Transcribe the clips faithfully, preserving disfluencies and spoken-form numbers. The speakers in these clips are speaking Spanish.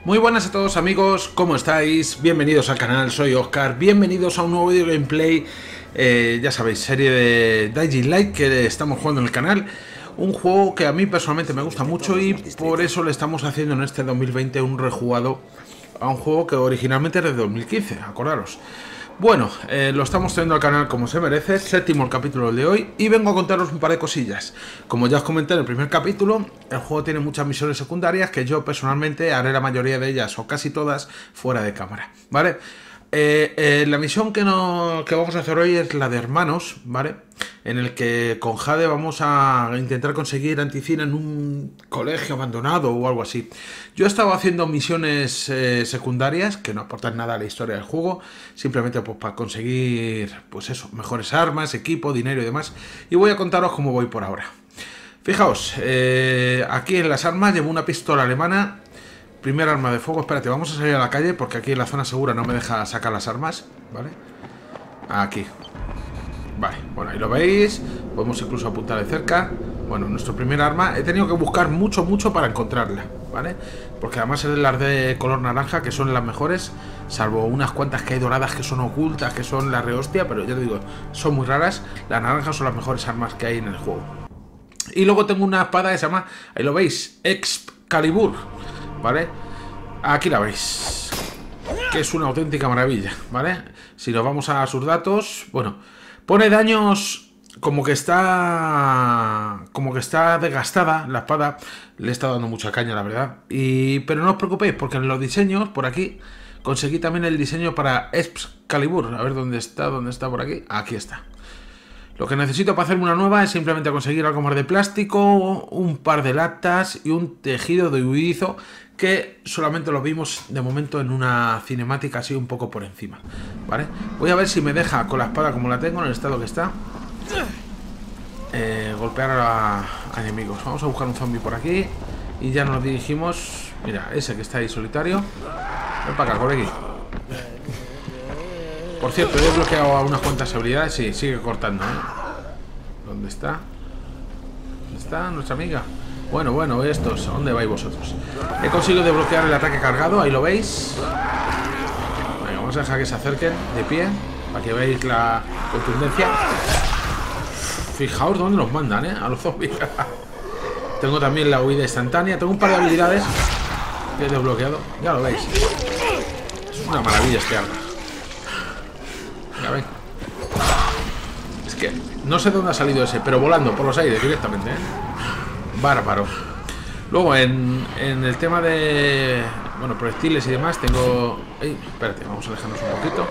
Muy buenas a todos amigos, ¿cómo estáis? Bienvenidos al canal, soy Oscar, bienvenidos a un nuevo video gameplay, eh, ya sabéis, serie de Dying Light que estamos jugando en el canal. Un juego que a mí personalmente me gusta mucho y por eso le estamos haciendo en este dos mil veinte un rejugado a un juego que originalmente es de dos mil quince, acordaros. Bueno, eh, lo estamos trayendo al canal como se merece, séptimo el capítulo de hoy, y vengo a contaros un par de cosillas. Como ya os comenté en el primer capítulo, el juego tiene muchas misiones secundarias que yo personalmente haré la mayoría de ellas, o casi todas, fuera de cámara, ¿vale? Eh, eh, la misión que, no, que vamos a hacer hoy es la de hermanos, ¿vale? En el que con Jade vamos a intentar conseguir anticina en un colegio abandonado o algo así. Yo he estado haciendo misiones eh, secundarias que no aportan nada a la historia del juego, simplemente pues para conseguir, pues eso, mejores armas, equipo, dinero y demás. Y voy a contaros cómo voy por ahora. Fijaos, eh, aquí en las armas llevo una pistola alemana. Primer arma de fuego, espérate, vamos a salir a la calle porque aquí en la zona segura no me deja sacar las armas, ¿vale? Aquí. Vale, bueno, ahí lo veis. Podemos incluso apuntar de cerca. Bueno, nuestro primer arma, he tenido que buscar mucho, mucho para encontrarla, ¿vale? Porque además es las de color naranja, que son las mejores, salvo unas cuantas que hay doradas que son ocultas, que son la rehostia, pero ya te digo, son muy raras. Las naranjas son las mejores armas que hay en el juego. Y luego tengo una espada que se llama, ahí lo veis, Excalibur, ¿vale? Aquí la veis, que es una auténtica maravilla, ¿vale? Si nos vamos a sus datos, bueno, pone daños como que está como que está desgastada la espada. Le está dando mucha caña, la verdad. Y pero no os preocupéis, porque en los diseños, por aquí, conseguí también el diseño para Excalibur. A ver dónde está, dónde está por aquí. Aquí está. Lo que necesito para hacerme una nueva es simplemente conseguir algo más de plástico, un par de latas y un tejido de huidizo que solamente lo vimos de momento en una cinemática así un poco por encima, ¿vale? Voy a ver si me deja con la espada como la tengo en el estado que está eh, golpear a, a enemigos. Vamos a buscar un zombie por aquí y ya nos dirigimos. Mira, ese que está ahí solitario. Ven para acá, por aquí. Por cierto, he desbloqueado unas cuantas habilidades. Sí, sigue cortando, ¿eh? ¿Dónde está? ¿Dónde está nuestra amiga? Bueno, bueno, estos, ¿a dónde vais vosotros? He conseguido desbloquear el ataque cargado, ahí lo veis. Venga, vamos a dejar que se acerquen de pie, para que veáis la contundencia. Fijaos dónde nos mandan, ¿eh? A los zombies. Tengo también la huida instantánea. Tengo un par de habilidades que he desbloqueado. Ya lo veis. Es una maravilla este arma. Ya veis. Es que no sé de dónde ha salido ese, pero volando por los aires directamente, ¿eh? Bárbaro. Luego en, en el tema de, bueno, proyectiles y demás tengo... Ey, espérate, vamos a alejarnos un poquito.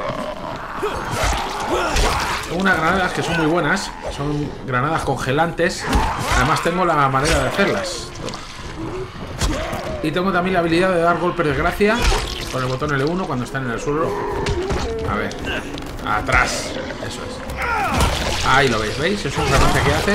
Tengo unas granadas que son muy buenas. Son granadas congelantes. Además tengo la manera de hacerlas. Y tengo también la habilidad de dar golpes de gracia con el botón L uno cuando están en el suelo. A ver. Atrás. Eso es. Ahí lo veis, ¿veis? Es un granate que hace.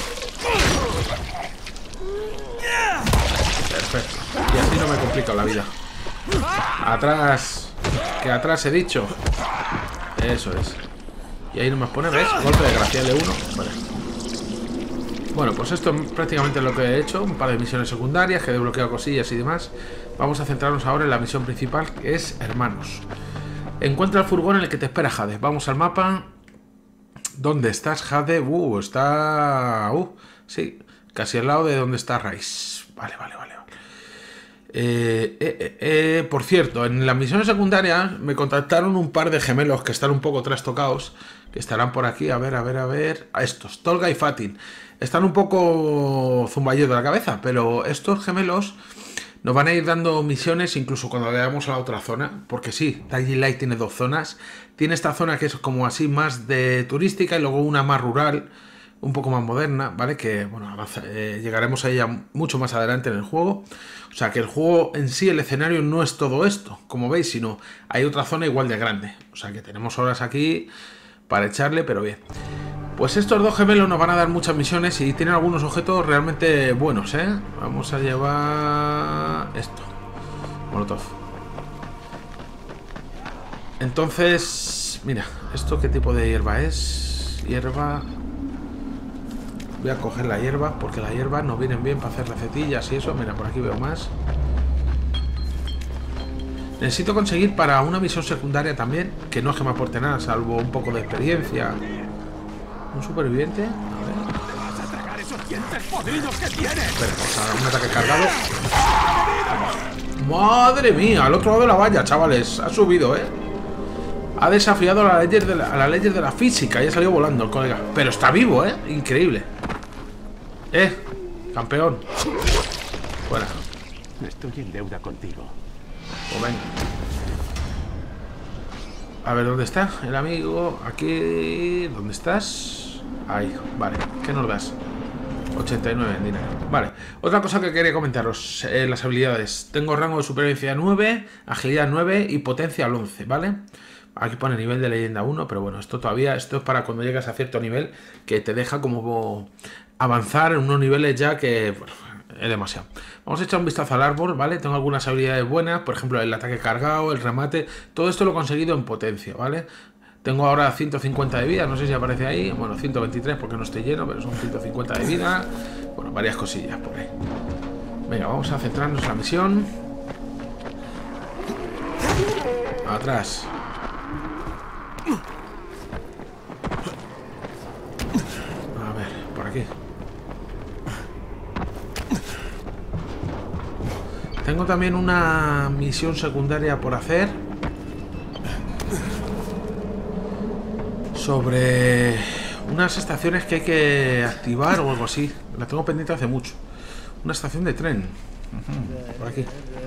Perfecto. Y así no me complica la vida. Atrás. Que atrás he dicho. Eso es. Y ahí no me pone, ¿ves? Golpe de gracia L uno. Vale. Bueno, pues esto es prácticamente lo que he hecho. Un par de misiones secundarias, que he desbloqueado cosillas y demás. Vamos a centrarnos ahora en la misión principal, que es hermanos. Encuentra el furgón en el que te espera Jade. Vamos al mapa. ¿Dónde estás, Jade? Uh, está... Uh, sí, casi al lado de donde está Rice. Vale, vale, vale. Eh, eh, eh, eh, por cierto, en las misiones secundarias me contactaron un par de gemelos que están un poco trastocados, que estarán por aquí, a ver, a ver, a ver, a estos, Tolga y Fatin. Están un poco zumballos de la cabeza, pero estos gemelos nos van a ir dando misiones incluso cuando veamos a la otra zona, porque sí, Dying Light tiene dos zonas. Tiene esta zona que es como así más de turística y luego una más rural, un poco más moderna, ¿vale? Que, bueno, eh, llegaremos a ella mucho más adelante en el juego. O sea, que el juego en sí, el escenario no es todo esto, como veis, sino hay otra zona igual de grande. O sea, que tenemos horas aquí para echarle, pero bien. Pues estos dos gemelos nos van a dar muchas misiones y tienen algunos objetos realmente buenos, ¿eh? Vamos a llevar esto. Molotov. Entonces, mira, ¿esto qué tipo de hierba es? Hierba... Voy a coger la hierba, porque las hierbas nos vienen bien para hacer recetillas y eso. Mira, por aquí veo más. Necesito conseguir para una misión secundaria también, que no es que me aporte nada, salvo un poco de experiencia. ¿Un superviviente? A ver. Espera, vamos a dar un ataque cargado. ¡Madre mía! Al otro lado de la valla, chavales. Ha subido, ¿eh? Ha desafiado a las leyes de la, a las leyes de la física y ha salido volando el colega. Pero está vivo, ¿eh? Increíble. Eh, campeón. Fuera. Estoy en deuda contigo. Pues venga. A ver, ¿dónde está el amigo? Aquí... ¿Dónde estás? Ahí, vale. ¿Qué nos das? ochenta y nueve en dinero. Vale. Otra cosa que quería comentaros. Eh, las habilidades. Tengo rango de supervivencia nueve, agilidad nueve y potencia al once, ¿vale? Aquí pone nivel de leyenda uno, pero bueno, esto todavía... Esto es para cuando llegas a cierto nivel que te deja como avanzar en unos niveles ya que... Bueno, es demasiado. Vamos a echar un vistazo al árbol, ¿vale? Tengo algunas habilidades buenas, por ejemplo, el ataque cargado, el remate. Todo esto lo he conseguido en potencia, ¿vale? Tengo ahora ciento cincuenta de vida, no sé si aparece ahí. Bueno, ciento veintitrés porque no estoy lleno, pero son ciento cincuenta de vida. Bueno, varias cosillas por ahí. Venga, vamos a centrarnos en la misión. Atrás. A ver, por aquí. Tengo también una misión secundaria por hacer sobre unas estaciones que hay que activar o algo así. La tengo pendiente hace mucho. Una estación de tren. Uh-huh. Por aquí.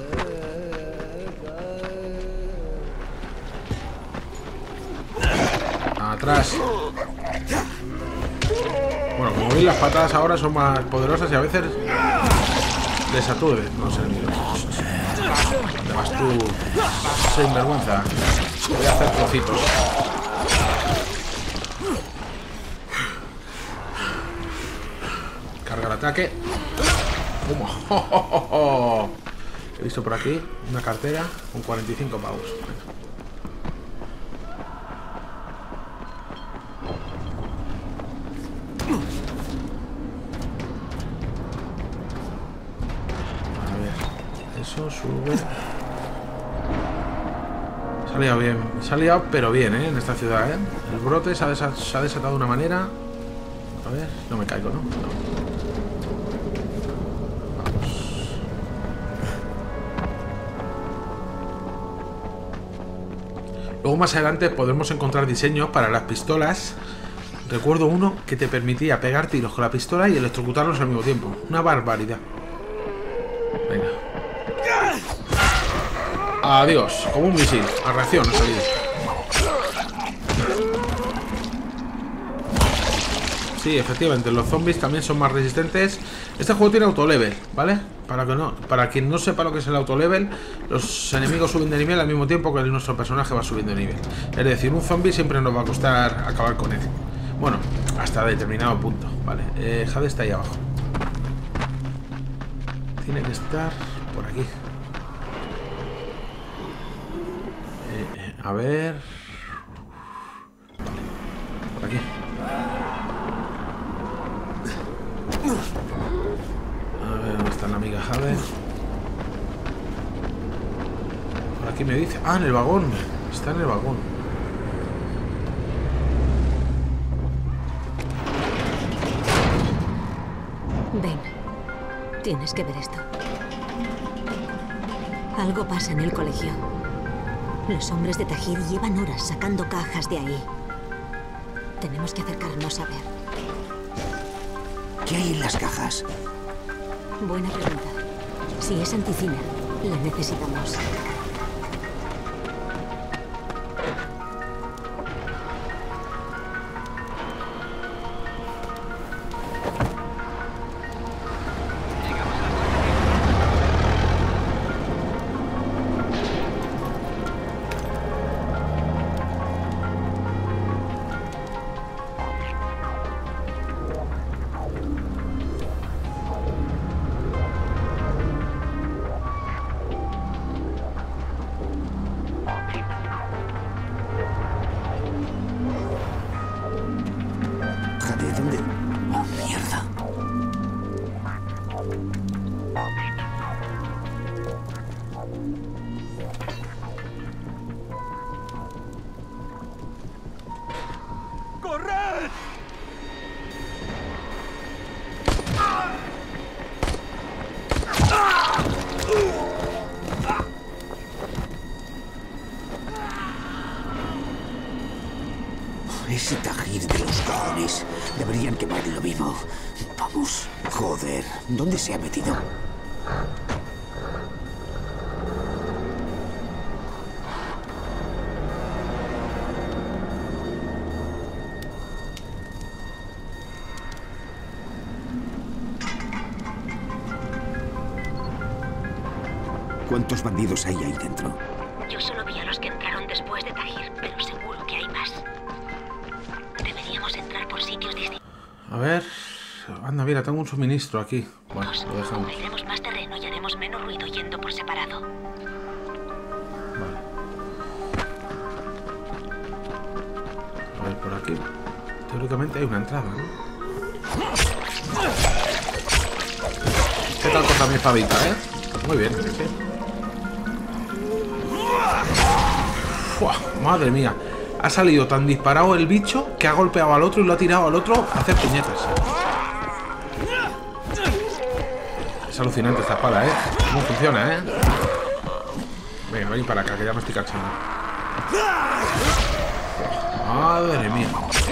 Atrás. Bueno, como veis, las patadas ahora son más poderosas y a veces les aturden. No sé, ¿dónde vas tú? Sin vergüenza. Voy a hacer trocitos. Carga el ataque. ¡Pum! ¡Oh, oh, oh, oh! He visto por aquí una cartera con cuarenta y cinco pavos. A ver, eso sube. Se ha liado bien, se ha liado pero bien, ¿eh? En esta ciudad, ¿eh? El brote se ha, desa se ha desatado de una manera. A ver, no me caigo, ¿no? No. Luego más adelante podremos encontrar diseños para las pistolas. Recuerdo uno que te permitía pegar tiros con la pistola y electrocutarlos al mismo tiempo. Una barbaridad. Venga. Adiós. Como un misil. A reacción ha salido. Sí, efectivamente, los zombies también son más resistentes. Este juego tiene autolevel, ¿vale? Para que no, para quien no sepa lo que es el autolevel, los enemigos suben de nivel al mismo tiempo que nuestro personaje va subiendo de nivel. Es decir, un zombie siempre nos va a costar acabar con él. Bueno, hasta determinado punto, ¿vale? Eh, Jade está ahí abajo. Tiene que estar por aquí. Eh, eh, a ver... Por aquí. A ver, ¿dónde está la amiga Jade? Por aquí me dice... Ah, en el vagón. Está en el vagón. Ven. Tienes que ver esto. Algo pasa en el colegio. Los hombres de Tahir llevan horas sacando cajas de ahí. Tenemos que acercarnos a ver. ¿Qué hay en las cajas? Buena pregunta. Si es anticina, la necesitamos. quemarlo vivo. Vamos. Joder, ¿dónde se ha metido? ¿Cuántos bandidos hay ahí dentro? Yo solo vi a los que entraron después de Tahir, pero seguro que hay más. Deberíamos entrar por sitios distintos. A ver... Anda, mira, tengo un suministro aquí. Bueno, lo dejamos. Cubriremos más terreno y haremos menos ruido yendo por separado. Vale. A ver, por aquí. Teóricamente hay una entrada, ¿no? ¿Qué tal contra mi espadita, eh? Muy bien, sí. Uf, madre mía. Ha salido tan disparado el bicho que ha golpeado al otro y lo ha tirado al otro a hacer puñetas. Es alucinante esta espada, ¿eh? ¿Cómo funciona, eh? Venga, ven para acá, que ya me estoy cansando. Madre mía.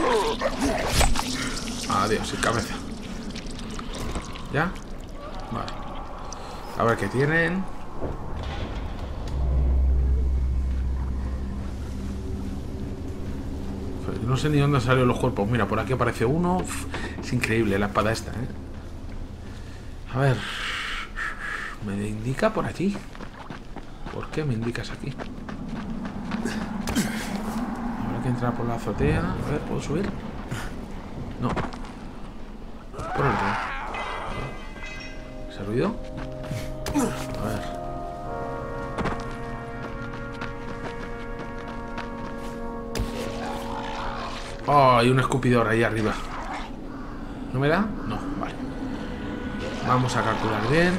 Adiós, sin cabeza. ¿Ya? Vale. A ver qué tienen. No sé ni dónde han salido los cuerpos. Mira, por aquí aparece uno. Uf, es increíble la espada esta, ¿eh? A ver. Me indica por aquí. ¿Por qué me indicas aquí? Habrá que entrar por la azotea. A ver, ¿puedo subir? No. Por el otro. ¿Se ha ruido? A ver. Oh, hay un escupidor ahí arriba. ¿No me da? No, vale. Vamos a calcular bien.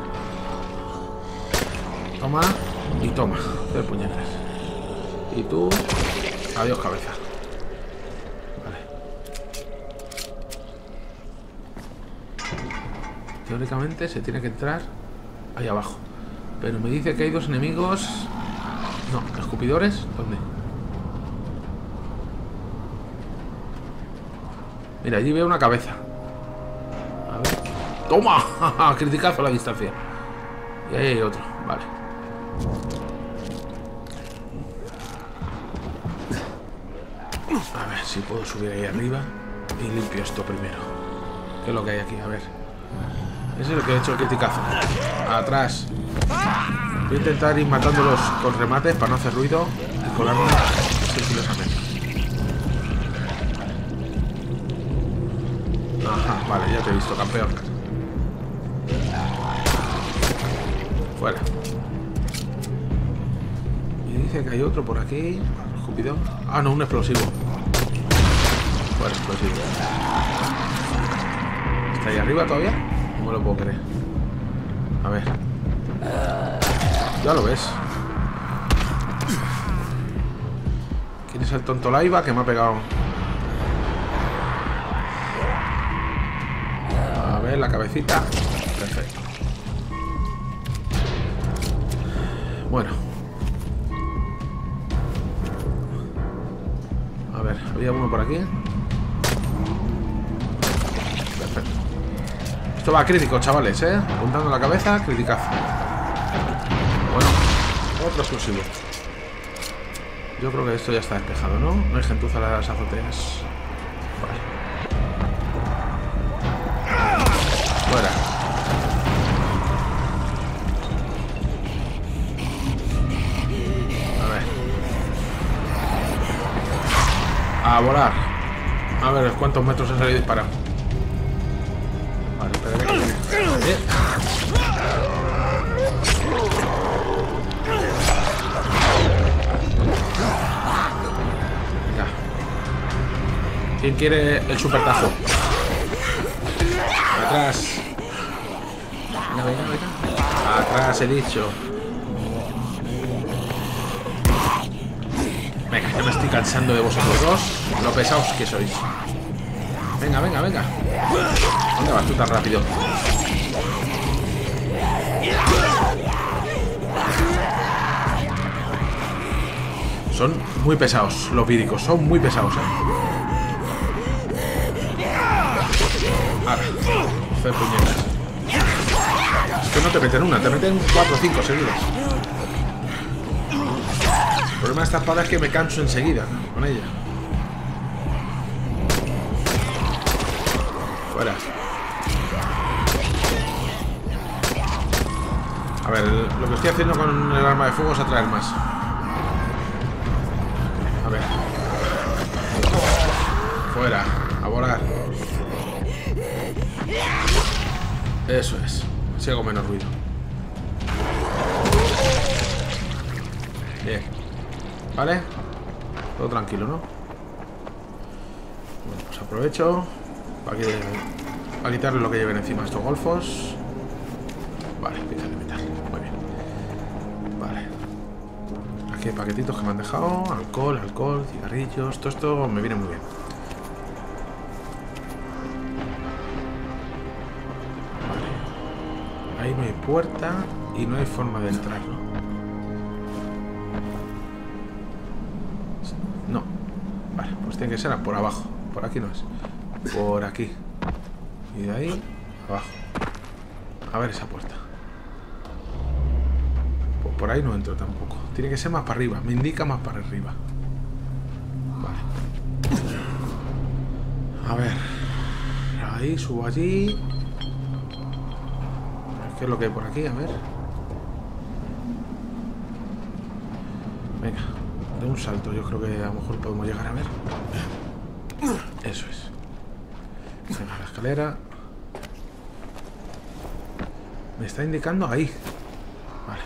Toma y toma. Hacer puñetas. Y tú... Adiós, cabeza. Vale. Teóricamente se tiene que entrar ahí abajo. Pero me dice que hay dos enemigos... No, escupidores. ¿Dónde? Mira, allí veo una cabeza. A ver. ¡Toma! Criticazo a la distancia. Y ahí hay otro. Vale. A ver si puedo subir ahí arriba y limpio esto primero. ¿Qué es lo que hay aquí? A ver. Ese es el que he hecho el criticazo. Atrás. Voy a intentar ir matándolos con remates para no hacer ruido y colarme sigilosamente. Ajá, vale, ya te he visto, campeón. Fuera. Y dice que hay otro por aquí. Escupido. Ah, no, un explosivo. Fuera, explosivo. ¿Está ahí arriba todavía? No me lo puedo creer. A ver. Ya lo ves. ¿Quién es el tonto Laiva que me ha pegado? A ver, la cabecita. Perfecto. Bueno. A ver, había uno por aquí. Perfecto. Esto va a crítico, chavales, ¿eh? Apuntando la cabeza, criticazo. Bueno, otro explosivo. Yo creo que esto ya está despejado, ¿no? No hay gentuza en las azoteas. Vale. Fuera. A ver. A volar. A ver cuántos metros he salido disparado. Vale, espera que viene. ¿Eh? Venga. ¿Quién quiere el supertazo? Atrás. Venga, venga, venga. Atrás he dicho. Venga, ya me estoy cansando de vosotros dos. Lo pesados que sois. Venga, venga, venga. ¿Dónde vas tú tan rápido? Son muy pesados los víricos. Son muy pesados, ¿eh? Ahora, hacer puñetas. Es que no te meten una, te meten cuatro o cinco seguidas. El problema de esta espada es que me canso enseguida con ella. Fuera. A ver, lo que estoy haciendo con el arma de fuego es atraer más. A ver. Fuera. A volar. Eso es. Si hago menos ruido. Bien. ¿Vale? Todo tranquilo, ¿no? Bueno, pues aprovecho para, que, para quitarle lo que lleven encima estos golfos. Vale, piezas de metal. Muy bien. Vale. Aquí hay paquetitos que me han dejado. Alcohol, alcohol, cigarrillos. Todo esto me viene muy bien. Vale. Ahí no hay puerta y no hay forma de entrar, ¿no? No. Vale, pues tiene que ser por abajo. Por aquí no es. Por aquí. Y de ahí abajo. A ver esa puerta. Pues por ahí no entro tampoco. Tiene que ser más para arriba. Me indica más para arriba. Vale. A ver. Ahí, subo allí. ¿Qué es lo que hay por aquí? A ver. Venga. De un salto. Yo creo que a lo mejor podemos llegar a ver. Eso es. Venga, la escalera. Me está indicando ahí. Vale.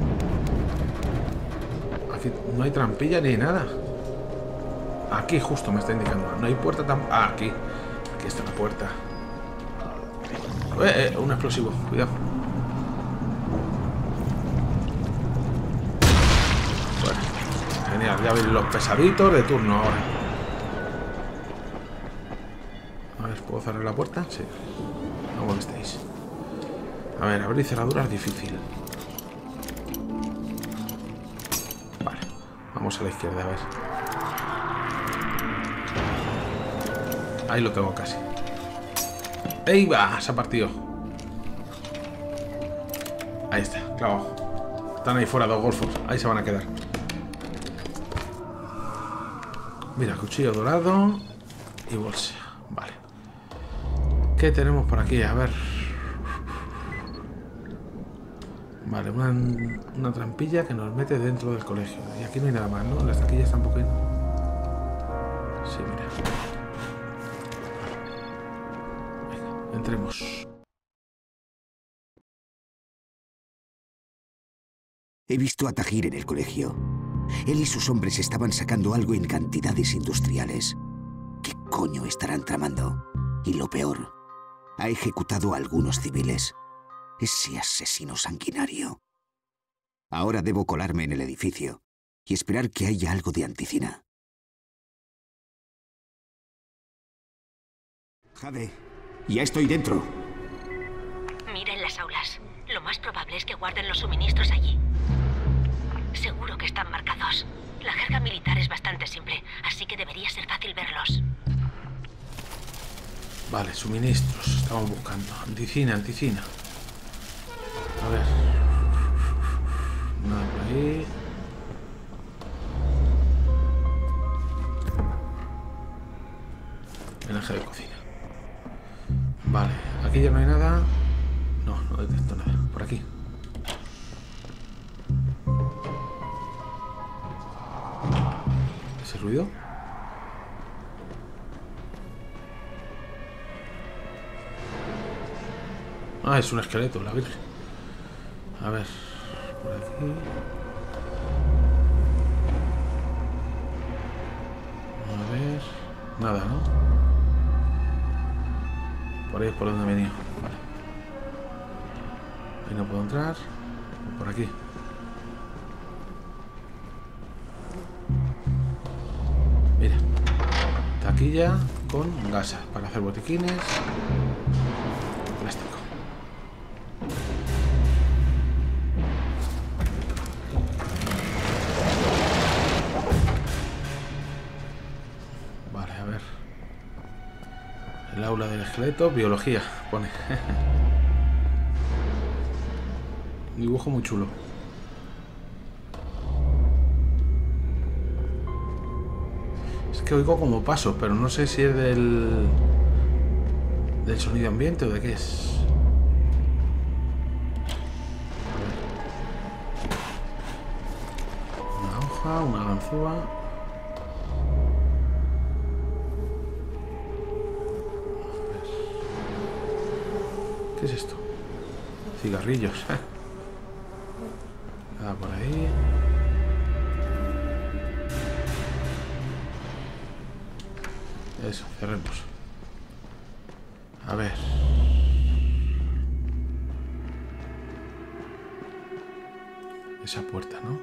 Aquí no hay trampilla ni nada. Aquí justo me está indicando. No hay puerta tan... Ah, aquí. Aquí está la puerta. Eh, eh, un explosivo. Cuidado. Bueno. Genial. Ya veis los pesaditos de turno ahora. A ver, ¿puedo cerrar la puerta? Sí. No molestéis. A ver, abrir cerradura es difícil. Vale, vamos a la izquierda, a ver. Ahí lo tengo casi. ¡Ey, va! Se ha partido. Ahí está, clavado. Están ahí fuera dos golfos. Ahí se van a quedar. Mira, cuchillo dorado y bolsa. Vale. ¿Qué tenemos por aquí? A ver. Vale, una, una trampilla que nos mete dentro del colegio. Y aquí no hay nada más, ¿no? Las taquillas tampoco hay. Sí, mira. Venga, entremos. He visto a Tahir en el colegio. Él y sus hombres estaban sacando algo en cantidades industriales. ¿Qué coño estarán tramando? Y lo peor, ha ejecutado a algunos civiles. Ese asesino sanguinario. Ahora debo colarme en el edificio y esperar que haya algo de Anticina. Jade, ya estoy dentro. Mira en las aulas. Lo más probable es que guarden los suministros allí. Seguro que están marcados. La jerga militar es bastante simple, así que debería ser fácil verlos. Vale, suministros. Estamos buscando. Anticina, anticina. A ver. Nada por ahí. Menaje de cocina. Vale, aquí ya no hay nada. No, no detecto nada. Por aquí. ¿Ese ruido? Ah, es un esqueleto, la virgen. A ver, por aquí. A ver. Nada, ¿no? Por ahí es por donde he venido. Vale. Ahí no puedo entrar. Por aquí. Mira. Taquilla con gasa para hacer botiquines. Plástico. El aula del Esqueleto, biología, pone. Un dibujo muy chulo. Es que oigo como pasos, pero no sé si es del... del sonido ambiente o de qué es. Una hoja, una ganzúa. ¿Qué es esto? Cigarrillos. Nada por ahí. Eso, cerremos. A ver. Esa puerta, ¿no?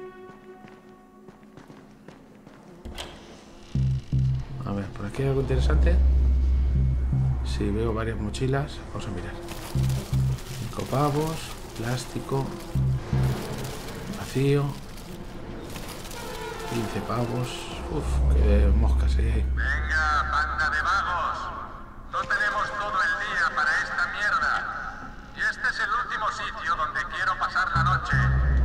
A ver, por aquí hay algo interesante. Sí, veo varias mochilas. Vamos a mirar. Cinco pavos, plástico, vacío, quince pavos. Uf, qué moscas hay ahí. Venga, banda de vagos. No tenemos todo el día para esta mierda. Y este es el último sitio donde quiero pasar la noche.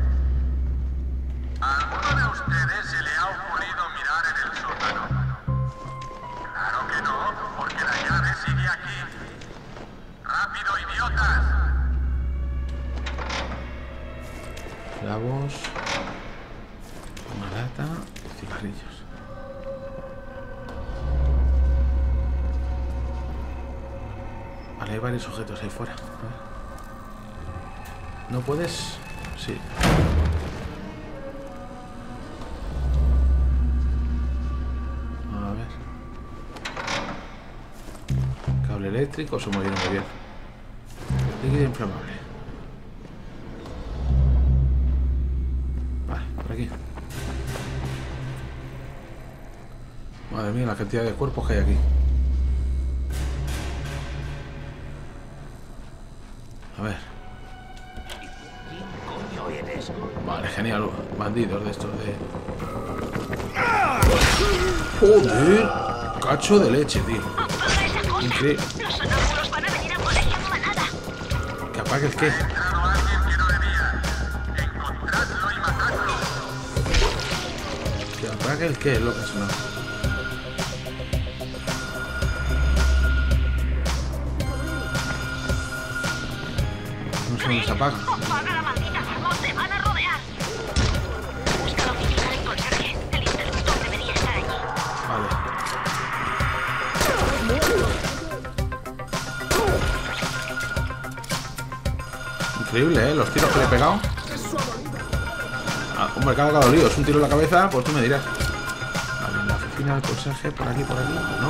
¿A alguno de ustedes se le ha ocurrido mirar en el sótano? Claro que no, porque la llave sigue aquí. ¡Rápido, idiotas! Clavos, una lata, cigarrillos. Vale, hay varios objetos ahí fuera. A ver. ¿No puedes? Sí. A ver. Cable eléctrico, se movieron muy bien. Líquido inflamable. Vale, por aquí. Madre mía, la cantidad de cuerpos que hay aquí. A ver. ¿Quién coño eres? Vale, genial. Bandidos de estos de... ¡Joder! Cacho de leche, tío. ¡Apaga esa cosa! Increíble. Los sonámbulos van a venir a por ella en manada. ¿Que apague el qué? Ha entrado alguien que no debía. Encontradlo y matadlo. ¿Que apague el qué? Es lo que suena. No se nos apaga. ¡Apaga la maldita alarma! ¡Te van a rodear! Busca la oficina del conserje. El interruptor debería estar allí. Vale. Increíble, ¿eh? Los tiros que le he pegado. Ah, hombre, cada dolido. Es un tiro en la cabeza, pues tú me dirás. Vale, la oficina del conserje, por aquí, por aquí. No.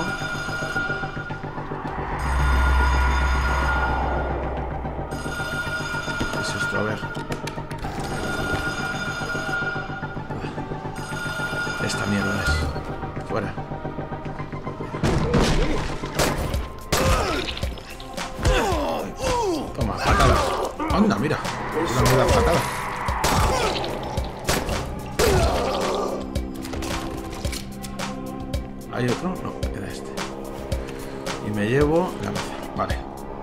¿Qué es esto? A ver. Esta mierda es. Fuera. Toma, patada. Anda, mira. Una mierda patada. ¿Hay otro? No, queda este. Y me llevo la cabeza. Vale.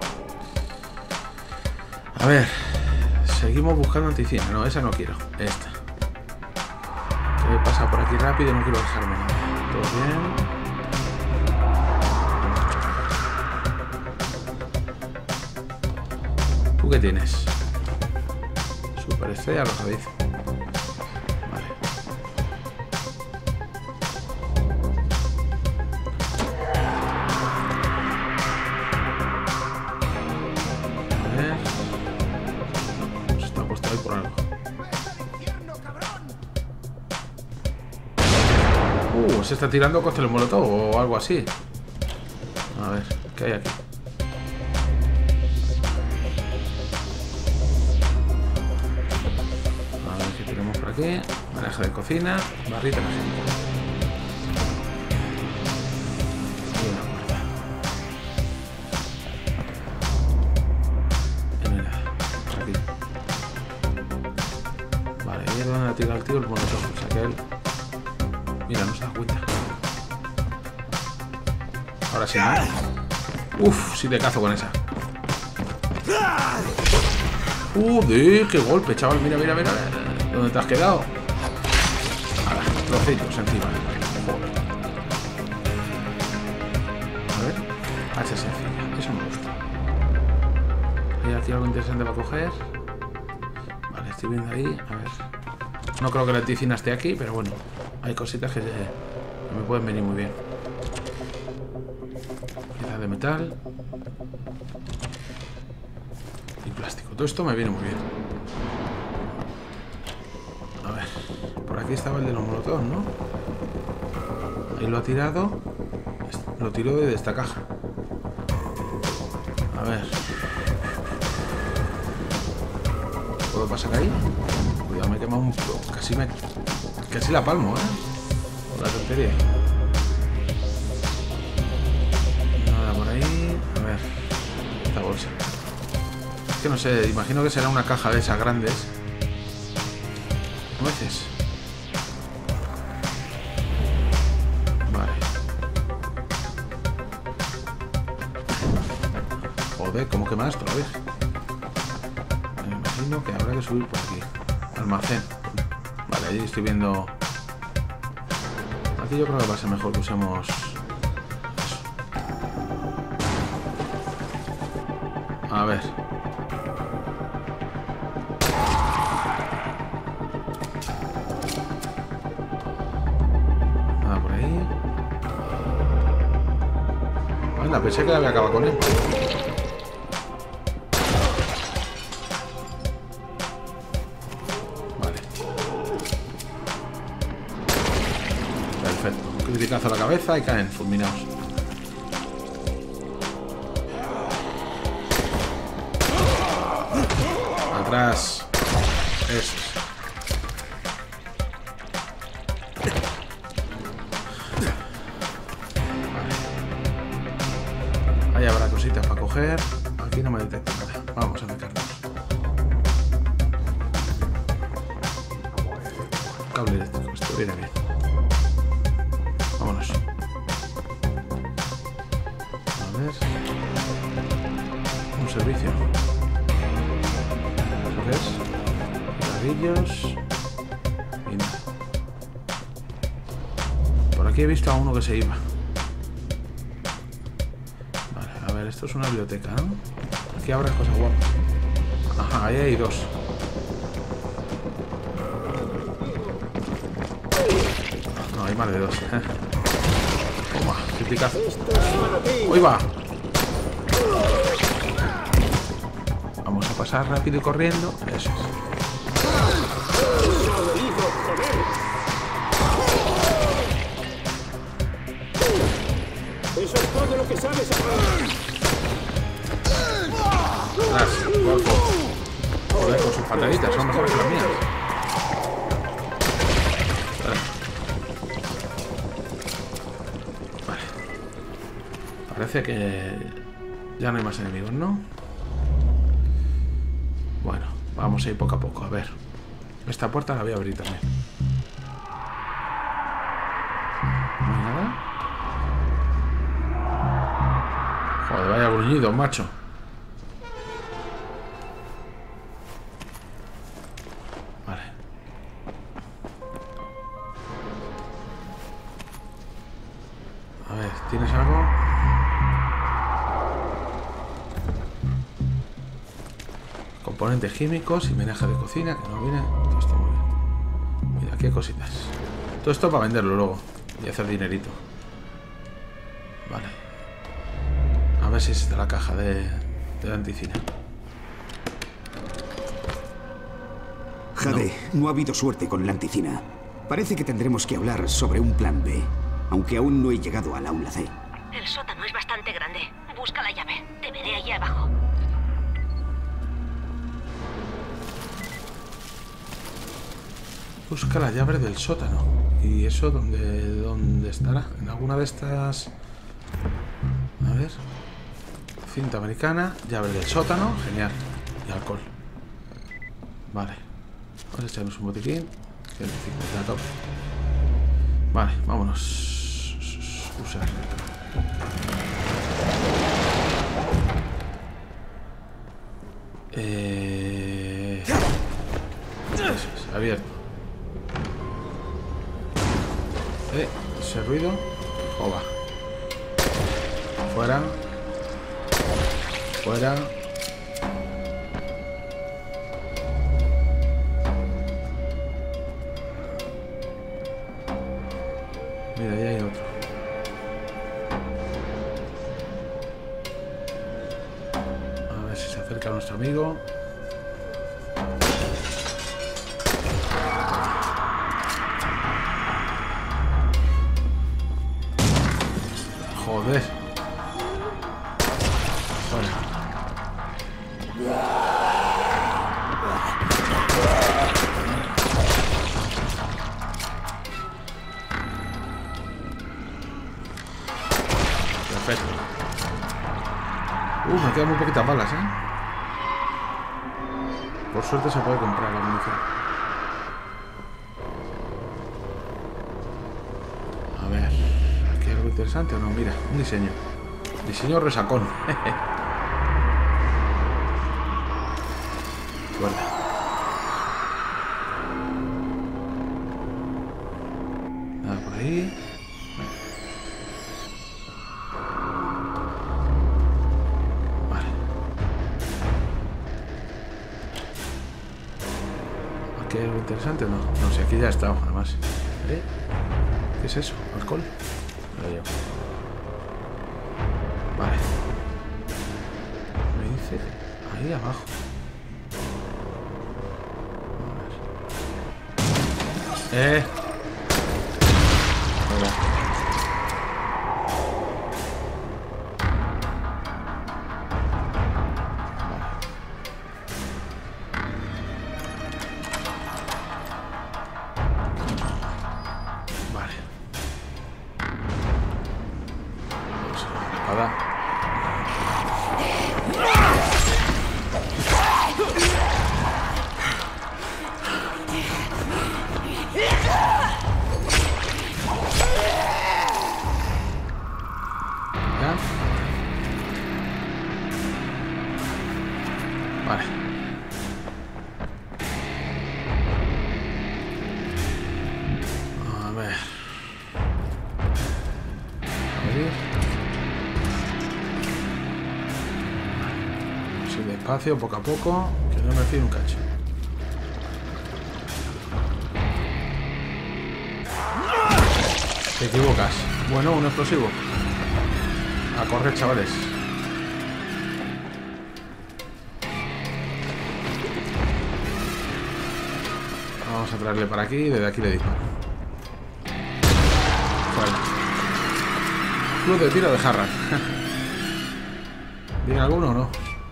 A ver. Seguimos buscando anticina. No, esa no quiero. Esta. ¿Qué pasa por aquí rápido? No quiero dejarme nada. Todo bien. ¿Tú qué tienes? Super estrella arrojadizo. Vale. A ver. Pues está puesto ahí por algo. Uh, se está tirando cócteles molotov o algo así. A ver, ¿qué hay aquí? A ver qué tenemos por aquí. Manejo de cocina, barrita magenta. Y una cuerda. Y mira, por aquí. Vale, ahí es donde ha tirado el tío el molotov. O sea que él... Mira, no se da cuenta. Ahora sí, ¿no? Uf, si te cazo con esa. Joder, qué golpe, chaval. Mira, mira, mira. ¿Dónde te has quedado? Ahora, trocitos encima. Joder. A ver. Hacha sencilla. Eso me gusta. Hay aquí algo interesante para coger. Vale, estoy viendo ahí. A ver. No creo que la ticina esté aquí, pero bueno. Hay cositas que, que me pueden venir muy bien. Piezas de metal. Y plástico. Todo esto me viene muy bien. A ver. Por aquí estaba el de los molotov, ¿no? Ahí lo ha tirado. Lo tiró desde esta caja. A ver. ¿Puedo pasar ahí? Cuidado, me he quemado un poco. Casi me... Casi la palmo, ¿eh? Por la tontería. Nada por ahí. A ver. Esta bolsa. Es que no sé, imagino que será una caja de esas grandes. Nueces. Vale. Joder, ¿cómo que más otra vez? Me imagino que habrá que subir por aquí. Almacén. Vale, ahí estoy viendo. Aquí yo creo que va a ser mejor que usemos eso. A ver. Nada por ahí. Anda, pensé que había acabado con él. Criticazo a la cabeza y caen fulminados. Atrás. Eso. Vale. Ahí habrá cositas para coger. Aquí no me detecta nada. Vamos a meternos. Cable eléctrico. Esto viene bien. Vámonos. A ver. Un servicio. ¿Eso qué es? Ladrillos. Y nada. Por aquí he visto a uno que se iba. Vale, a ver, esto es una biblioteca, ¿no? Aquí habrá cosas guapas. Ajá, ahí hay dos. No, hay más de dos. Toma, qué picazo. ¡Uy, va! Vamos a pasar rápido y corriendo. Eso es. Eso es todo lo que sabes. Atrás, guapo. Joder, con sus pataditas, son mejores que las mías. Parece que ya no hay más enemigos, ¿no? Bueno, vamos a ir poco a poco, a ver. Esta puerta la voy a abrir también. No hay nada. Joder, vaya gruñido, macho. Vale. A ver, ¿tienes algo? Componentes químicos y menaje de cocina, que no viene. Todo esto muy bien. Mira, qué cositas. Todo esto para venderlo luego y hacer dinerito. Vale. A ver si está la caja de, de la anticina. Jade, no. no ha habido suerte con la anticina. Parece que tendremos que hablar sobre un plan B, aunque aún no he llegado al aula C. El sótano es bastante grande. Busca la llave. Te veré allí abajo. Busca la llave del sótano. ¿Y eso dónde, dónde estará? ¿En alguna de estas? A ver. Cinta americana, llave del sótano, genial. Y alcohol. Vale. Vamos a echarnos un botiquín. Que necesita top. Vale, vámonos. Usar. Eh... Eso es, abierto. Eh, ese ruido. Joba. Fuera. Fuera. Mira, ahí hay otro. A ver si se acerca nuestro amigo. Joder. Fuera. Perfecto. Uh, me quedan muy poquitas balas, ¿eh? Por suerte se puede comprar la munición. A ver, ¿aquí hay algo interesante o no? Mira, un diseño. Diseño resacón. Guarda. Nada por ahí. Vale. ¿Aquí hay algo interesante o no? No sé, aquí ya he estado, además. ¿Eh? ¿Qué es eso? ¿Alcohol? Lo llevo. Vale. Me dice ahí abajo. Eh. Hola. Vale. Vale. Vamos a ver la espada. ¿Ya? Vale. A ver. Abrir. Así despacio, poco a poco, que no me fío un cacho. Te equivocas. Bueno, un explosivo. A correr, chavales. Vamos a traerle para aquí y desde aquí le disparo. Fuera. Club de tiro de jarra. ¿Viene alguno o no?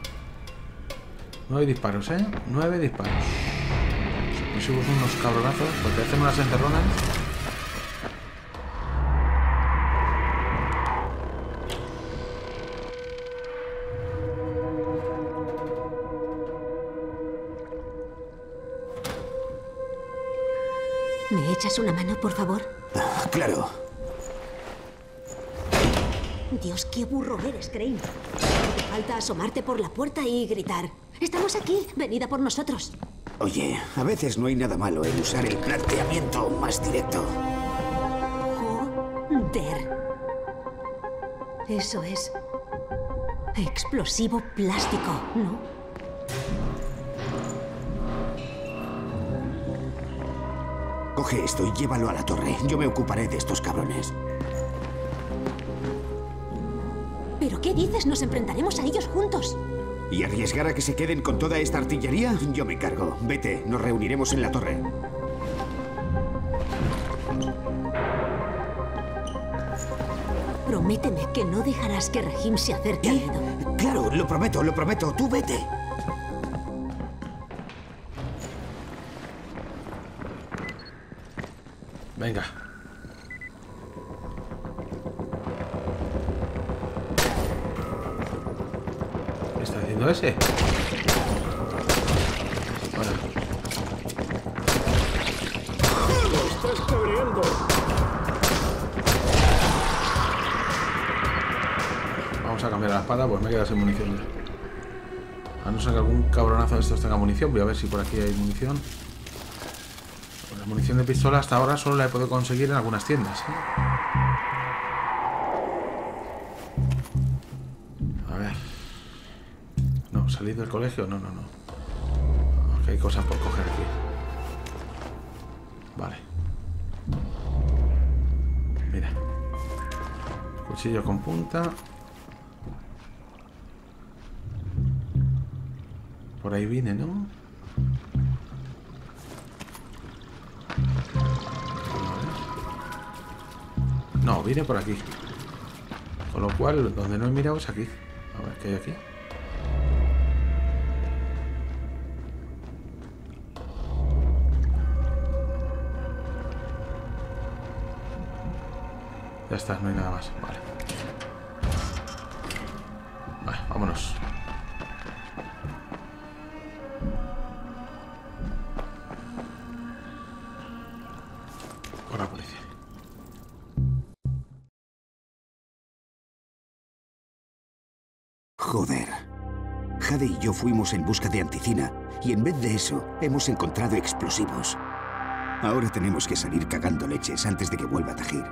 Nueve disparos, ¿eh? Nueve disparos. Pusimos unos cabronazos porque hacen unas encerronas. ¿Me echas una mano, por favor? Ah, claro. Dios, qué burro eres, Crane. Te falta asomarte por la puerta y gritar. Estamos aquí, venid a por nosotros. Oye, a veces no hay nada malo en usar el planteamiento más directo. Joder. Eso es explosivo plástico, ¿no? Coge esto y llévalo a la torre. Yo me ocuparé de estos cabrones. ¿Pero qué dices? Nos enfrentaremos a ellos juntos. ¿Y arriesgar a que se queden con toda esta artillería? Yo me encargo. Vete, nos reuniremos en la torre. Prométeme que no dejarás que Rahim se acerque a Edo. Claro, lo prometo, lo prometo. Tú vete. Venga. ¿Qué está haciendo ese? Bueno. ¡Estás cabreando! Vamos a cambiar la espada, pues me queda sin munición. A no ser que algún cabronazo de estos tenga munición. Voy a ver si por aquí hay munición. Pues la munición de pistola hasta ahora solo la he podido conseguir en algunas tiendas, ¿eh? A ver. No, ¿salir del colegio? No, no, no. Que hay cosas por coger aquí. Vale. Mira. Cuchillo con punta. Por ahí vine, ¿no? No, vine por aquí. Con lo cual, donde no he mirado es aquí. A ver, ¿qué hay aquí? Ya está, no hay nada más. Vale. Vale, vámonos. Por la policía. Joder. Jade y yo fuimos en busca de Anticina y en vez de eso hemos encontrado explosivos. Ahora tenemos que salir cagando leches antes de que vuelva Tahir.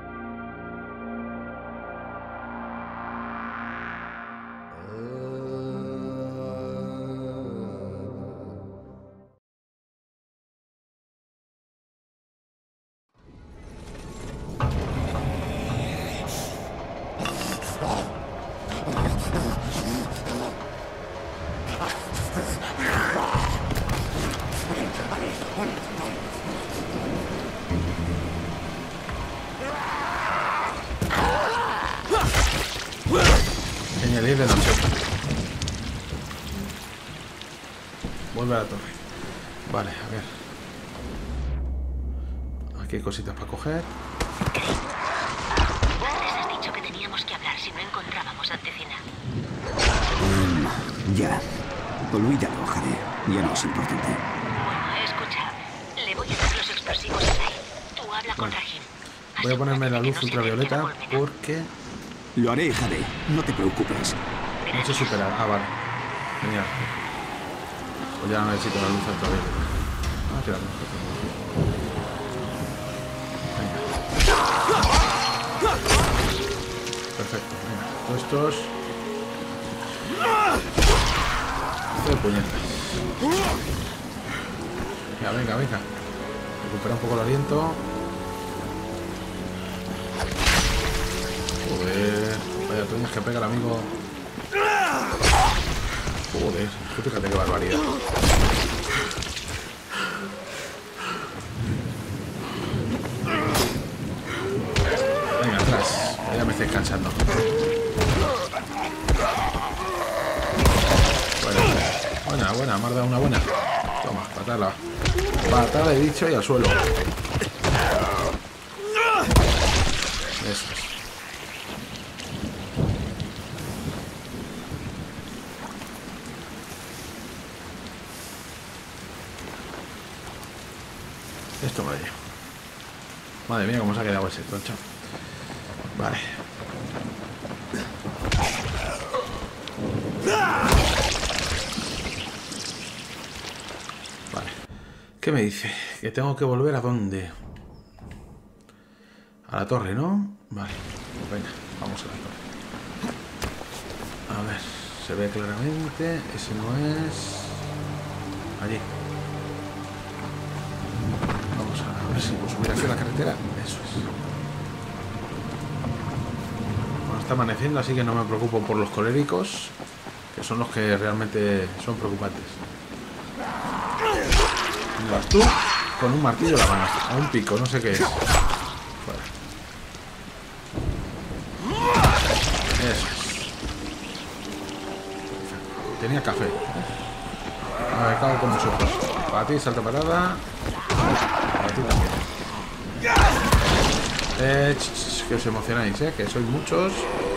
Señalé de noche. Vuelve a la torre. Vale, a ver. Aquí hay cositas para coger. Antes has dicho que teníamos que hablar si no encontrábamos a Anticina. Mm, ya. Olvídalo, Jade. Ya no es importante. Bueno, escucha. Le voy a dar los explosivos a Zahir. Tú habla con Vale. Rahim. Voy a ponerme la luz Asegúrate de que no se ultravioleta vea que la porque Lo haré, Jade. No te preocupes. no se supera. Ah, vale. Genial. Pues ya no necesito la luz ultravioleta. Ah, que la luz ultravioleta. Venga. Perfecto. Venga. Todos estos. Esto de puñetas. Venga, venga, venga. Recupera un poco el aliento. Joder, vaya toñas que pega el amigo. Joder, tú fíjate qué barbaridad. Venga, atrás, ya me estoy cansando. Buena, buena, buena, me has dado una buena. Toma, patada. Patada he dicho y al suelo. Eso es. Esto me lo llevo. Madre mía, cómo se ha quedado ese troncho. Vale. Vale. ¿Qué me dice? Que tengo que volver a dónde. A la torre, ¿no? Vale. Venga, vamos a la torre. A ver, se ve claramente. Ese no es. Allí. Vamos a ver si puedo subir aquí a la carretera. Eso es. Bueno, está amaneciendo, así que no me preocupo por los coléricos, que son los que realmente son preocupantes. ¿Dónde vas tú? Con un martillo en la mano. A un pico, no sé qué es. Fuera. Eso es. Tenía café. A ver, cago con vosotros. Para ti, salta patada. Para ti también. Eh, ch, ch, que os emocionáis, eh, que sois muchos.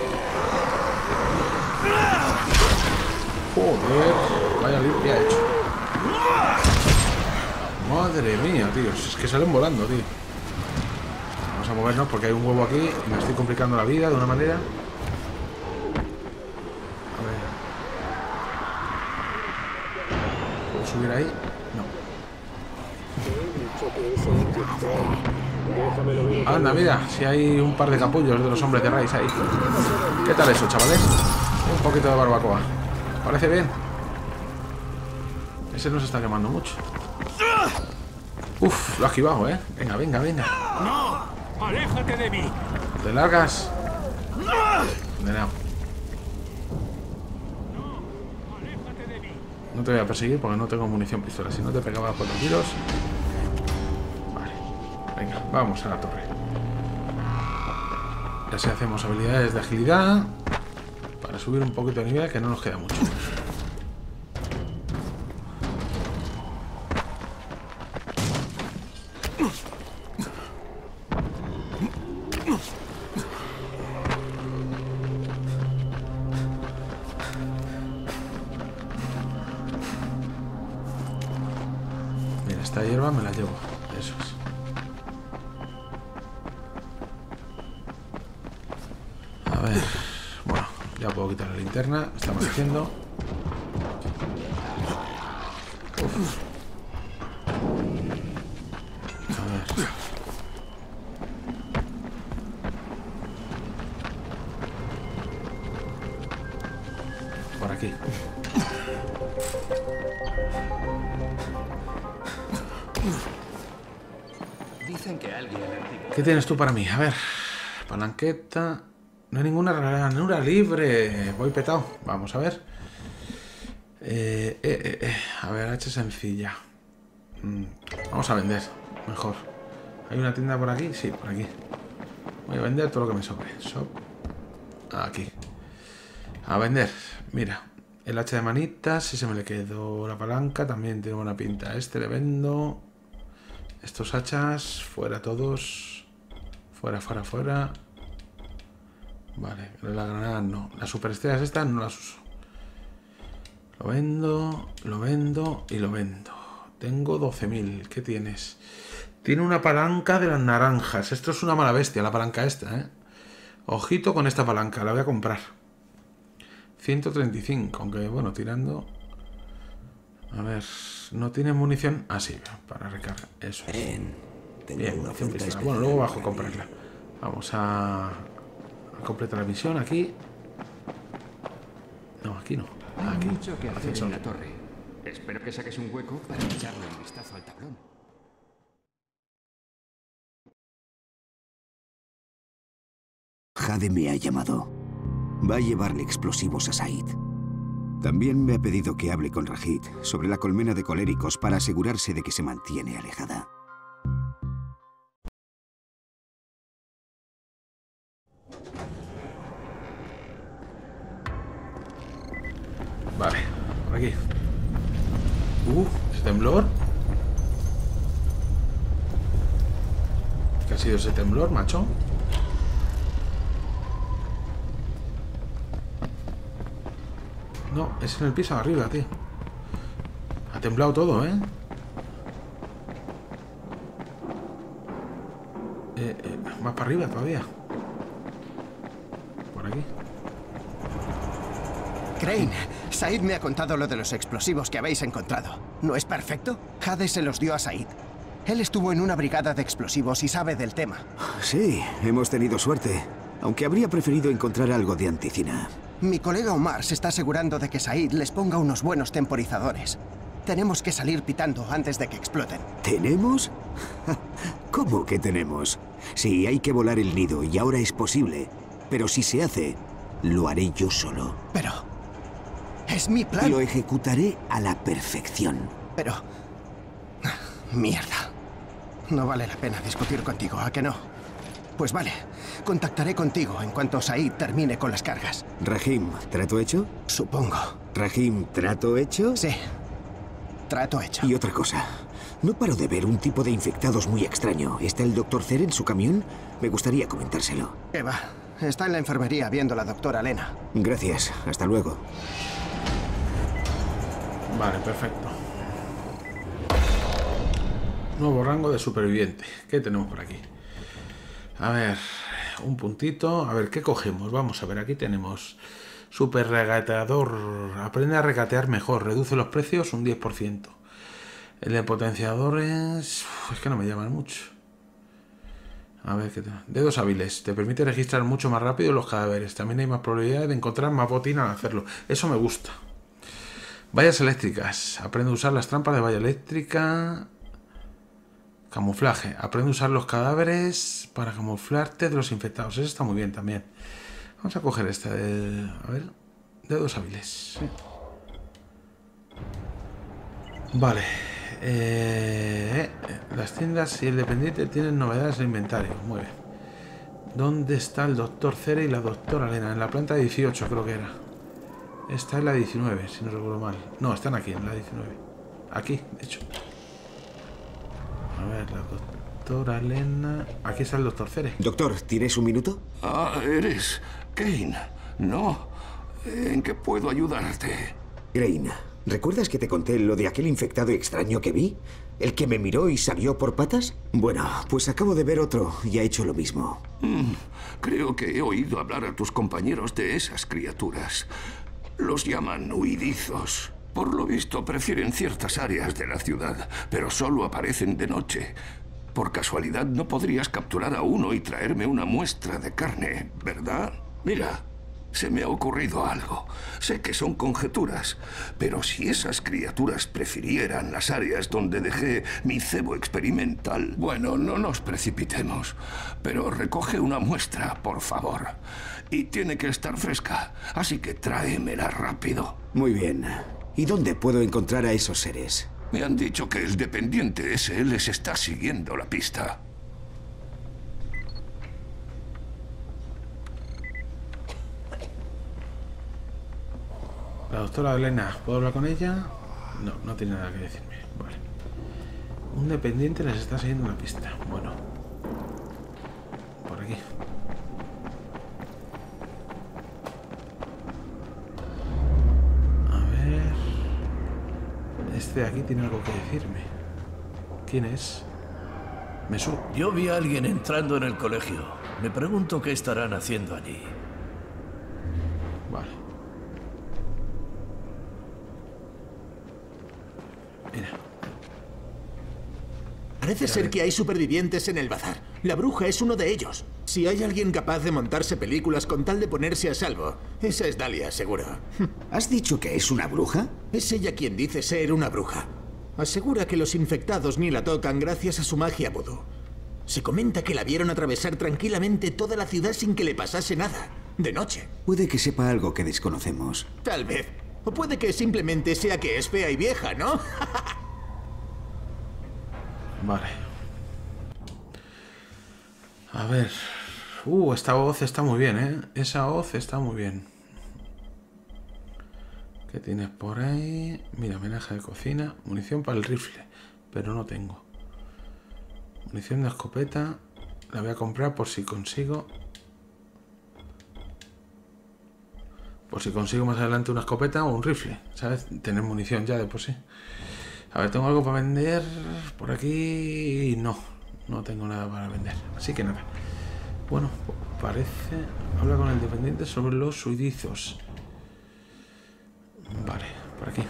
Joder, vaya limpia he hecho. Madre mía, tío, es que salen volando, tío. Vamos a movernos porque hay un huevo aquí y me estoy complicando la vida de una manera. A ver. ¿Puedo subir ahí? No. Anda, mira, si hay un par de capullos de los hombres de Rise ahí. ¿Qué tal eso, chavales? Un poquito de barbacoa. ¿Parece bien? Ese no se está quemando mucho. Uf, lo ha esquivado, ¿eh? Venga, venga, venga. ¡No! ¡Aléjate de mí! ¿Te largas? Condenado. No te voy a perseguir porque no tengo munición pistola. Si no te pegaba cuatro tiros. Vale. Venga, vamos a la torre. Ya si hacemos habilidades de agilidad para subir un poquito de nivel, que no nos queda mucho. Mira, esta hierba me la llevo. Eso es. A ver. Bueno, ya puedo quitar la linterna. Estamos haciendo. Uf. A ver. Por aquí. Dicen que alguien ¿Qué tienes tú para mí? A ver. Palanqueta. No hay ninguna ranura libre. Voy petado. Vamos a ver. Eh, eh, eh, eh. A ver, H sencilla. Mm. Vamos a vender. Mejor. ¿Hay una tienda por aquí? Sí, por aquí. Voy a vender todo lo que me sobre. Shop. Aquí. A vender. Mira. El hacha de manitas. Si se me le quedó la palanca. También tiene buena pinta. Este le vendo. Estos hachas. Fuera todos. Fuera, fuera, fuera. Vale. La granada no. Las superestrellas estas no las uso. Lo vendo. Lo vendo. Y lo vendo. Tengo doce mil. ¿Qué tienes? Tiene una palanca de las naranjas. Esto es una mala bestia, la palanca esta, ¿eh? Ojito con esta palanca. La voy a comprar. ciento treinta y cinco. Aunque, bueno, tirando... A ver... ¿No tiene munición? Ah, sí. Para recarga. Eso es. Bien. Tengo Bien, una munición oferta pistola. Bueno, especial luego bajo a para comprarla. ti. Vamos a... a completar la misión aquí. No, aquí no. Hay Aquí. mucho que hacer Ascensor. en la torre. Espero que saques un hueco para echarle un vistazo al tablón. Jade me ha llamado. Va a llevarle explosivos a Said. También me ha pedido que hable con Rajid sobre la colmena de coléricos para asegurarse de que se mantiene alejada. Vale, por aquí. Uh, ese temblor. ¿Qué ha sido ese temblor, macho? No, es en el piso de arriba, tío. Ha temblado todo, ¿eh? Eh, eh más para arriba todavía. Por aquí. Crane, Said me ha contado lo de los explosivos que habéis encontrado. ¿No es perfecto? Jade se los dio a Said. Él estuvo en una brigada de explosivos y sabe del tema. Sí, hemos tenido suerte. Aunque habría preferido encontrar algo de anticina. Mi colega Omar se está asegurando de que Said les ponga unos buenos temporizadores. Tenemos que salir pitando antes de que exploten. ¿Tenemos? ¿Cómo que tenemos? Sí, hay que volar el nido y ahora es posible. Pero si se hace, lo haré yo solo. Pero... es mi Y plan. lo ejecutaré a la perfección. Pero... mierda. No vale la pena discutir contigo, ¿a que no? Pues vale. Contactaré contigo en cuanto Said termine con las cargas. Rahim, ¿trato hecho? Supongo. Rahim, ¿trato hecho? Sí. Trato hecho. Y otra cosa. No paro de ver un tipo de infectados muy extraño. ¿Está el doctor Cer en su camión? Me gustaría comentárselo. ¿Qué va? Está en la enfermería viendo a la doctora Lena. Gracias. Hasta luego. Vale, perfecto. Nuevo rango de superviviente. ¿Qué tenemos por aquí? A ver, un puntito. A ver, ¿qué cogemos? Vamos a ver, aquí tenemos Super regateador. Aprende a regatear mejor. Reduce los precios un diez por ciento. El de potenciadores... Uf, es que no me llaman mucho. A ver qué tal. Dedos hábiles. Te permite registrar mucho más rápido los cadáveres. También hay más probabilidad de encontrar más botín al hacerlo. Eso me gusta. Vallas eléctricas. Aprende a usar las trampas de valla eléctrica. Camuflaje. Aprende a usar los cadáveres para camuflarte de los infectados. Eso está muy bien también. Vamos a coger esta de... A ver. Dedos hábiles. Sí. Vale. Eh, las tiendas y el dependiente tienen novedades en inventario. Muy bien. ¿Dónde está el doctor Cere y la doctora Lena? En la planta dieciocho creo que era. Esta es la diecinueve, si no recuerdo mal. No, están aquí, en la diecinueve. Aquí, de hecho. A ver, la doctora Lena... Aquí está el doctor Cere. Doctor, ¿tienes un minuto? Ah, eres Kane. No. ¿En qué puedo ayudarte? Crane, ¿recuerdas que te conté lo de aquel infectado extraño que vi? ¿El que me miró y salió por patas? Bueno, pues acabo de ver otro y ha hecho lo mismo. Mm, creo que he oído hablar a tus compañeros de esas criaturas. Los llaman huidizos. Por lo visto prefieren ciertas áreas de la ciudad, pero solo aparecen de noche. Por casualidad no podrías capturar a uno y traerme una muestra de carne, ¿verdad? Mira, se me ha ocurrido algo. Sé que son conjeturas, pero si esas criaturas prefirieran las áreas donde dejé mi cebo experimental... Bueno, no nos precipitemos, pero recoge una muestra, por favor. Y tiene que estar fresca, así que tráemela rápido. Muy bien. ¿Y dónde puedo encontrar a esos seres? Me han dicho que el dependiente ese les está siguiendo la pista. La doctora Elena, ¿puedo hablar con ella? No, no tiene nada que decirme. Vale. Un dependiente les está siguiendo una pista. Bueno. Por aquí. A ver... Este de aquí tiene algo que decirme. ¿Quién es? Mesú. Yo vi a alguien entrando en el colegio. Me pregunto qué estarán haciendo allí. Vale. Mira. Parece ser que hay supervivientes en el bazar. La bruja es uno de ellos. Si hay alguien capaz de montarse películas con tal de ponerse a salvo, esa es Dahlia, seguro. ¿Has dicho que es una bruja? Es ella quien dice ser una bruja. Asegura que los infectados ni la tocan gracias a su magia vudú. Se comenta que la vieron atravesar tranquilamente toda la ciudad sin que le pasase nada, de noche. Puede que sepa algo que desconocemos. Tal vez. O puede que simplemente sea que es fea y vieja, ¿no? Vale. A ver. Uh, esta hoz está muy bien, ¿eh? Esa hoz está muy bien. ¿Qué tienes por ahí? Mira, homenaje de cocina. Munición para el rifle. Pero no tengo. Munición de escopeta. La voy a comprar por si consigo. Por si consigo más adelante una escopeta o un rifle. ¿Sabes? Tener munición ya de por sí. A ver, ¿tengo algo para vender? Por aquí... No. No tengo nada para vender. Así que nada. Bueno, parece... Habla con el dependiente sobre los huidizos. Vale, por aquí.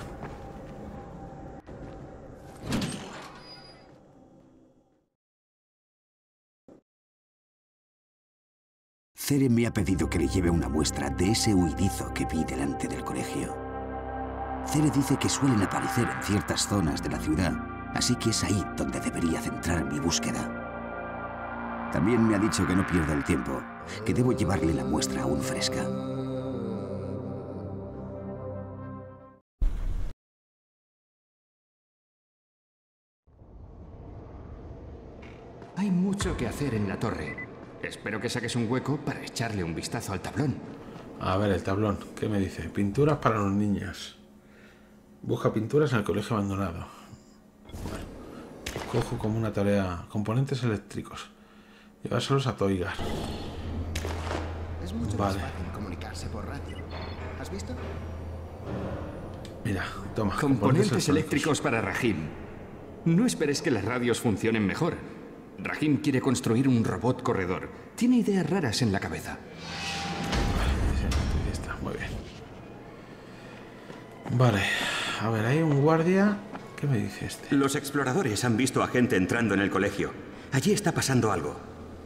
Cere me ha pedido que le lleve una muestra de ese huidizo que vi delante del colegio. Cere dice que suelen aparecer en ciertas zonas de la ciudad, así que es ahí donde debería centrar mi búsqueda. También me ha dicho que no pierda el tiempo, que debo llevarle la muestra aún fresca. Hay mucho que hacer en la torre. Espero que saques un hueco para echarle un vistazo al tablón. A ver, el tablón. ¿Qué me dice? Pinturas para los niños. Busca pinturas en el colegio abandonado. Bueno, cojo como una tarea. Componentes eléctricos. Llevárselos a Toigar. Es mucho vale. más fácil comunicarse por radio. ¿Has visto? Mira, toma. Componentes, componentes eléctricos para Rahim. No esperes que las radios funcionen mejor. Rahim quiere construir un robot corredor. Tiene ideas raras en la cabeza. Vale, ya está, muy bien. Vale, a ver, hay un guardia. ¿Qué me dice este? Los exploradores han visto a gente entrando en el colegio. Allí está pasando algo.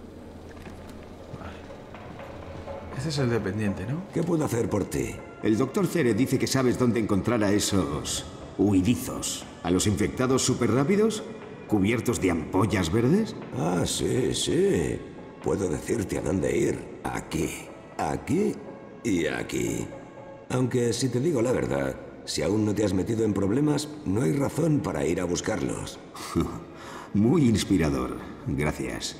Vale. Ese es el dependiente, ¿no? ¿Qué puedo hacer por ti? El doctor Cere dice que sabes dónde encontrar a esos huidizos. ¿A los infectados súper rápidos? ¿Cubiertos de ampollas verdes? Ah, sí, sí. Puedo decirte a dónde ir. Aquí, aquí y aquí. Aunque, si te digo la verdad, si aún no te has metido en problemas, no hay razón para ir a buscarlos. Muy inspirador. Gracias.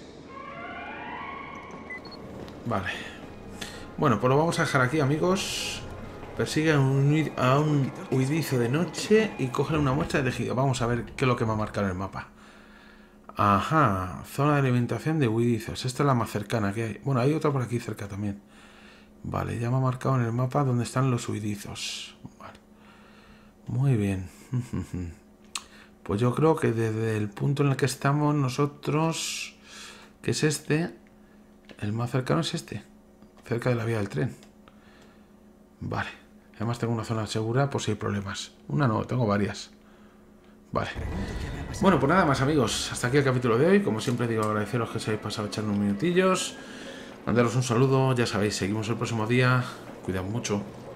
Vale. Bueno, pues lo vamos a dejar aquí, amigos. Persigue a un, a un huidizo de noche y coge una muestra de tejido. Vamos a ver qué es lo que me ha marcado en el mapa. Ajá, zona de alimentación de huidizos. Esta es la más cercana que hay. Bueno, hay otra por aquí cerca también. Vale, ya me ha marcado en el mapa dónde están los huidizos. Vale. Muy bien. Pues yo creo que desde el punto en el que estamos nosotros, que es este, el más cercano es este, cerca de la vía del tren. Vale. Además tengo una zona segura por si hay problemas. Una no, tengo varias. Vale. Bueno, pues nada más, amigos. Hasta aquí el capítulo de hoy. Como siempre digo, agradeceros que os hayáis pasado echando unos minutillos. Mandaros un saludo. Ya sabéis, seguimos el próximo día. Cuidad mucho.